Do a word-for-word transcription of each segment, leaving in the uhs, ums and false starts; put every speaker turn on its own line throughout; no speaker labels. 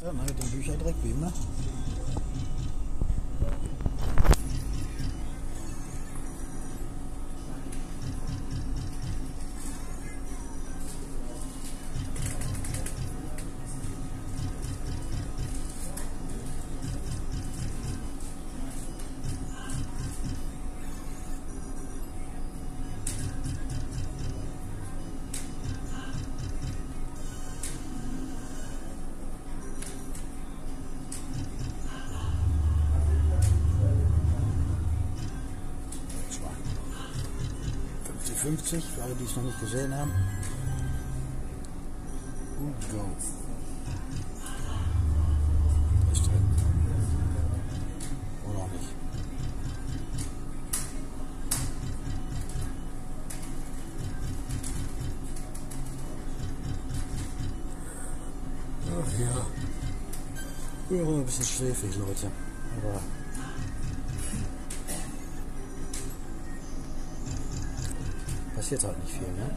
Dann halt den Bücherdreck wie immer. fünfzig, für alle, die es noch nicht gesehen haben. Und go. Ist drin. Oder auch nicht. Ach ja. Ich bin auch ein bisschen schläfrig, Leute. Aber passiert halt nicht viel, ne?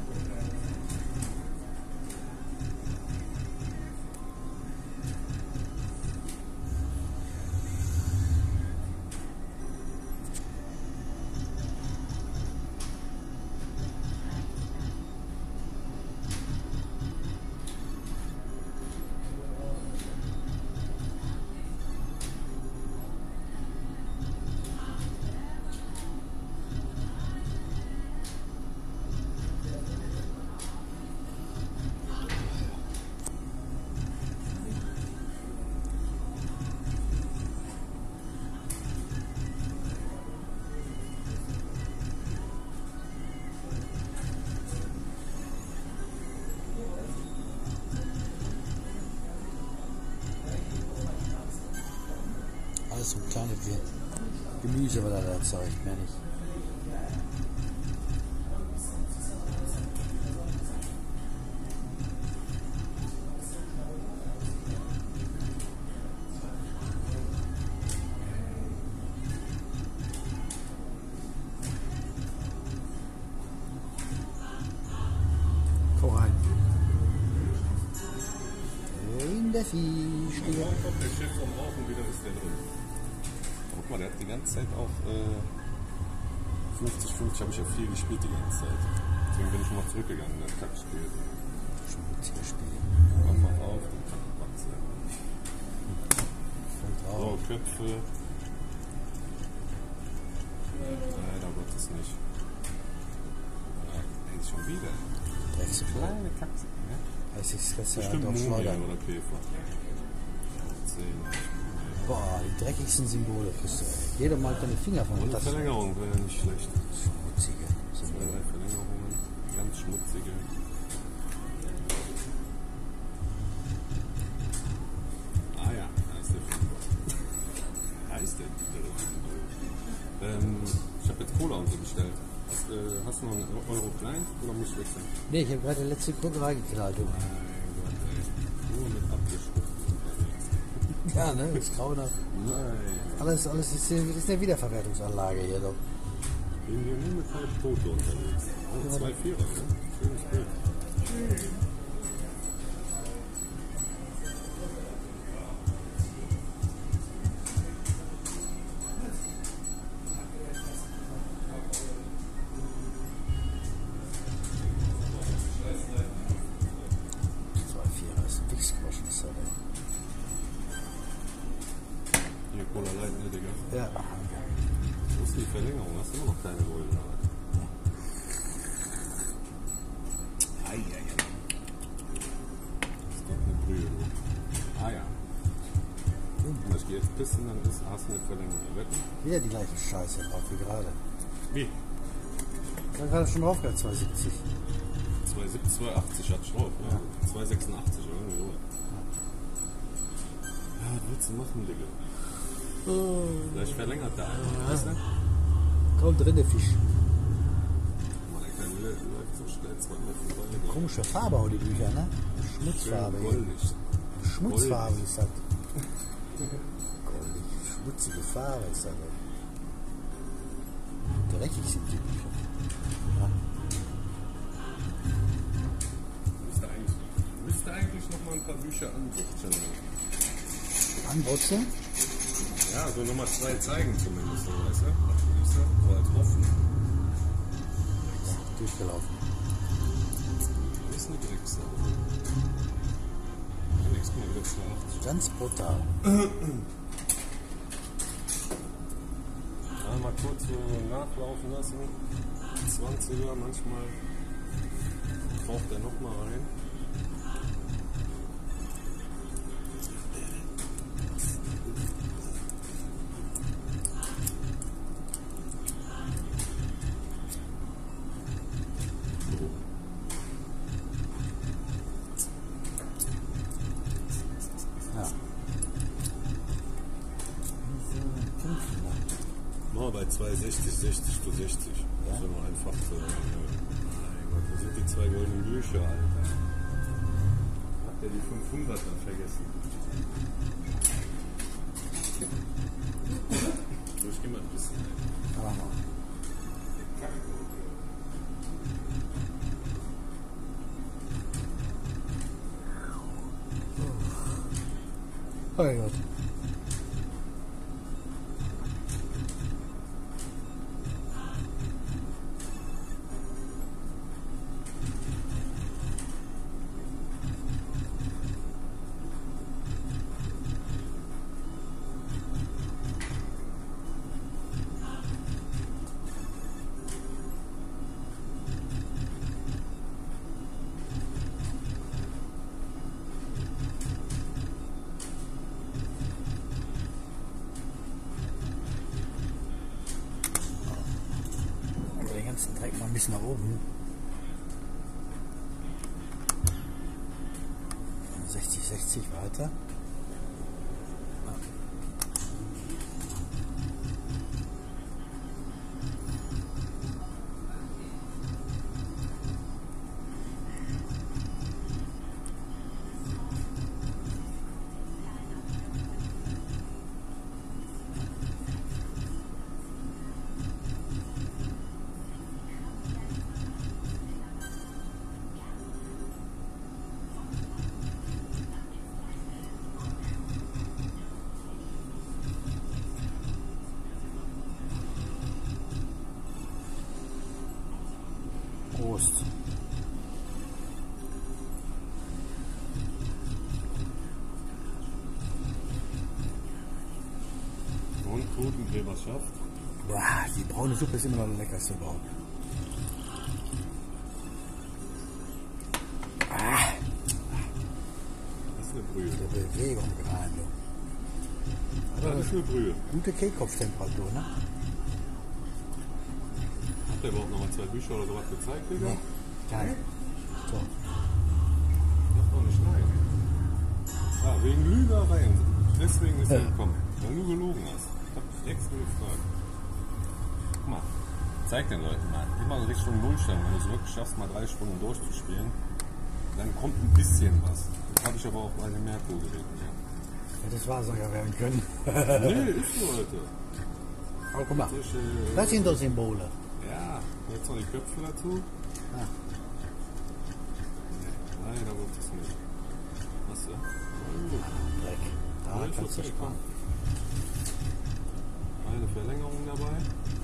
Alles so kleine Gemüse, was er da zeigt, mehr nicht. Komm rein. In der Fisch.
Ja, kommt der Chef vom Rauchen wieder, ist der drin. Guck mal, der hat die ganze Zeit auch äh, fünfzig fünfzig habe ich ja viel gespielt die ganze Zeit. Deswegen bin ich schon mal zurückgegangen in das Kackspiel.
Schmutziges Spiel.
Komm mal auf, den Kackbatze. So, Köpfe. Leider Gottes nicht. Ja, ey, schon wieder.
Dreckige
Kleine Katze, ne?
Heißt ich das ja
Bestimmt
doch
Mumie
schleudern.
oder Käfer. zehn.
Boah, die dreckigsten Symbole kriegst du. Jeder malt deine Finger von
Und
der
eine
Tasse.
Verlängerung wäre nicht schlecht.
Schmutzige
Zwei,
Symbole.
drei Verlängerungen, ganz schmutzige. Ah ja, da ist der Fünfer. Da ist der Fünfer. Ähm, ich habe jetzt Cola und so bestellt. Hast, äh, hast du noch einen Euro klein oder muss ich wechseln?
Ne, ich habe gerade die letzte Kurve reingeknallt. Du.
Mein Gott, ey. Nur mit abgeschnitten unterwegs.
Ja, ne, das grauenhaft.
Nein.
Alles, alles ist, das ist eine Wiederverwertungsanlage hier doch.
Ich bin hier nur mit halb Tote unterwegs. Oh, zwei Vierer, ne? Schönes Bild.
Zwei Vierer ist ein Wichsgroschen, ist das, ey.
Hier, Cola Light, ne, Digga?
Ja.
Wo ist die Verlängerung? Hast du immer noch keine geholt, oder was? Eieiei. Das ist doch eine Brühe, du. Ah ja. Und ich gehe jetzt pissen, dann ist, hast du eine Verlängerung. Wetten?
Wieder die gleiche Scheiße drauf wie gerade.
Wie?
Dann gerade schon draufgegangen, zwei siebzig.
zwei siebzig, zwei achtzig hat Schraub, ja. zwei sechsundachtzig, irgendwie so. Ja, was willst du machen, Digga? Vielleicht verlängert der eine, weißt du?
Kaum drin, der Fisch.
Mann, der kleine läuft so schnell zweimal vorbei.
Komische Farbe auch die Bücher, ne? Schmutzfarbe.
Schön goldig.
Schmutzfarbe ist das. Goldig. Schmutzige Farbe ist das. Dreckig sind die Bücher. Ja.
Müsste eigentlich, müsste eigentlich noch mal ein paar Bücher ansuchten.
Anbrutze?
Ja, so Nummer zwei zeigen zumindest, so, weißt du? Weißt du? So als offen.
Durchgelaufen.
Das ist eine Drecksau. Nichts mehr wieder zwei achtzig.
Ganz brutal.
Mal kurz so nachlaufen lassen. zwanziger manchmal braucht er noch mal rein. Mal bei zwei sechzig, sechzig zu sechzig.
Ja?
Das ist ja nur einfach so. Mein Gott, wo sind die zwei goldenen Bücher, Alter? Hat der die fünfhunderter vergessen? So, ich geh mal ein bisschen.
Aber noch. Oh Gott. Direkt mal ein bisschen nach oben. sechzig, sechzig weiter. Prost.
Und Totengräberschaft.
Boah, die braune Suppe ist immer noch der leckerste überhaupt. Ah,
Das ist eine Brühe.
der Bewegung rein, du.
Das ist eine Brühe.
Gute Kehlkopftemperatur, ne?
Hat der überhaupt noch mal zwei Bücher oder sowas gezeigt, Digga?
Nee, geil. So.
Darf doch nicht nein. Ah, wegen Lügereien. Deswegen ist er
Ja.
gekommen. Weil du gelogen hast. Ich hab dich extra gefragt. Guck mal. Zeig den Leuten mal. Immer so Richtung Nullstellung. Wenn du es wirklich schaffst, mal drei Stunden durchzuspielen, dann kommt ein bisschen was. Das habe ich aber auch bei den Merkur-Geräten, ja.
Ja, das war sogar werden können.
Nee, ist so, Leute.
Aber guck mal,
Solche,
das sind doch Symbole.
Ja, jetzt noch die Köpfe dazu.
Ja.
Nee, leider wird es nicht. Was du?
Dreck. Da
Ja, ist
kannst du
okay,
sparen.
Eine Verlängerung dabei.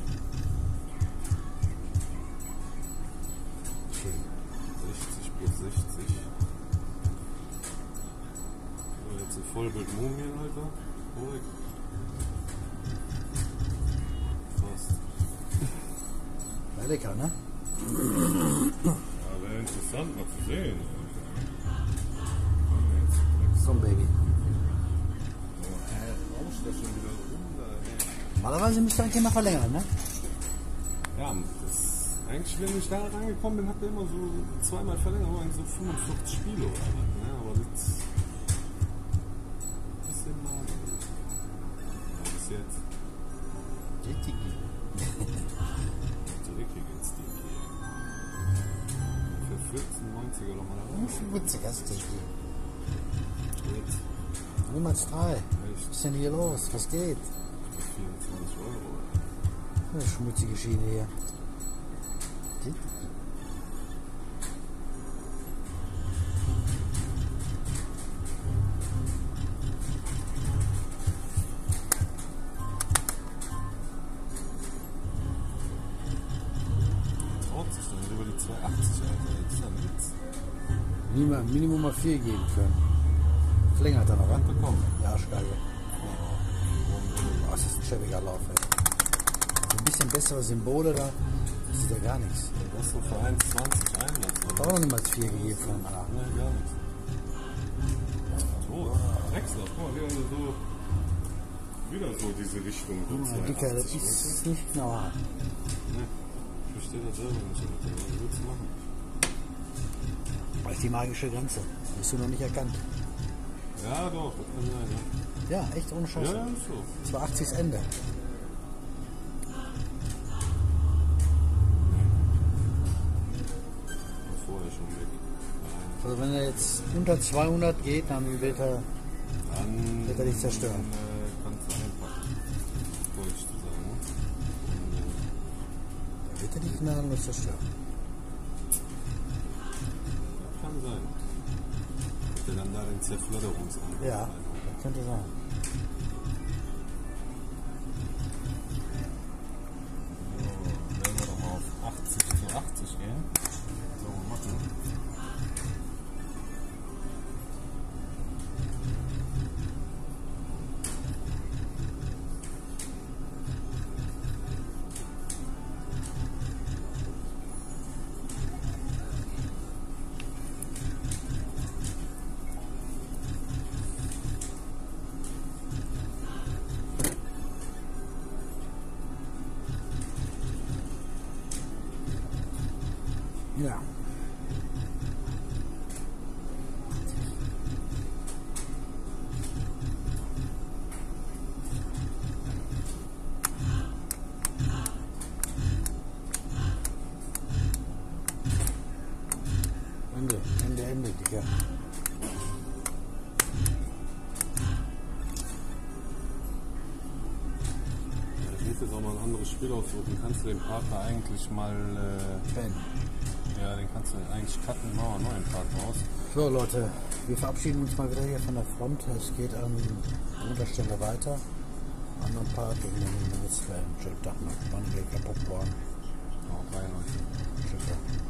Schön.
sechzig plus sechzig. So, jetzt ein Vollbild Mumien, Alter. Ruhig. Fast.
War lecker, ne?
Ja, wäre interessant mal zu sehen.
Komm, Baby.
Oh, hä? Rauscht das schon wieder rum da, ey.
Normalerweise müsste eigentlich immer verlängern, ne?
Ja, das, eigentlich, wenn ich da reingekommen bin, hat der immer so zweimal Verlängerung, so fünfundvierzig Spiele oder was. Ne? Aber das ist ein bisschen mager. Ja, bis jetzt.
Tiki.
So richtig ins Ding hier. Für vierzehn neunziger nochmal da rein.
Witzig, hast du das Spiel.
Jetzt
Niemals drei.
echt
Was ist denn hier los? Was geht?
für vierundzwanzig Euro.
Eine schmutzige Schiene hier. Die? Minimum, Minimum mal vier geben können. Verlängert er noch, was?
Könnte kommen.
Die Arschgeige. Oh, das ist ein schäbiger Lauf, ey. Ein bisschen bessere Symbole da, das ist ja gar nichts.
Das ist so für eins zwanzig Einsatz.
Ich habe auch noch niemals vier gegeben von A.
Ne, gar nichts. Oh, Drechsler, guck mal, wieder so, wieder so diese Richtung. So
Ja, Dicker, das
zweiundachtzig, weißt
ist nicht genau A.
du? Ne, ich verstehe das selber nicht. Alter. Was willst du machen?
Das ist die magische Grenze. Bist du noch nicht erkannt.
Ja, doch, das kann sein, ja.
Ja, echt ohne
Ja,
Scheiße.
ja, ist so.
zweihundertachtzig ist Ende.
Vorher schon weg.
Also wenn er jetzt unter zweihundert geht, dann wird er,
Dann
wird er dich zerstören.
Äh, kannst du einfach, wollte ich zu sagen. Und,
wird er dich gnadenlos zerstören.
äh, kann sein. Hat er dann da den Zerflodderungsangriff?
Ja, das könnte sein.
So, werden wir doch mal auf achtzig zu achtzig gehen. So, machen.
Ja. Ende, Ende, Ende, Digga.
Ich muss jetzt auch mal ein anderes Spiel aussuchen. Kannst du den Partner eigentlich mal. Äh,
Ben.
ja, den kannst du eigentlich cutten. Machen wir einen neuen Partner aus.
So Leute, wir verabschieden uns mal wieder hier von der Front. Es geht an der Unterstelle weiter. Anderen Part und dann jetzt schönen Tag noch. Wann wir kaputt worden.
Auch rein, Leute.
Tschüss.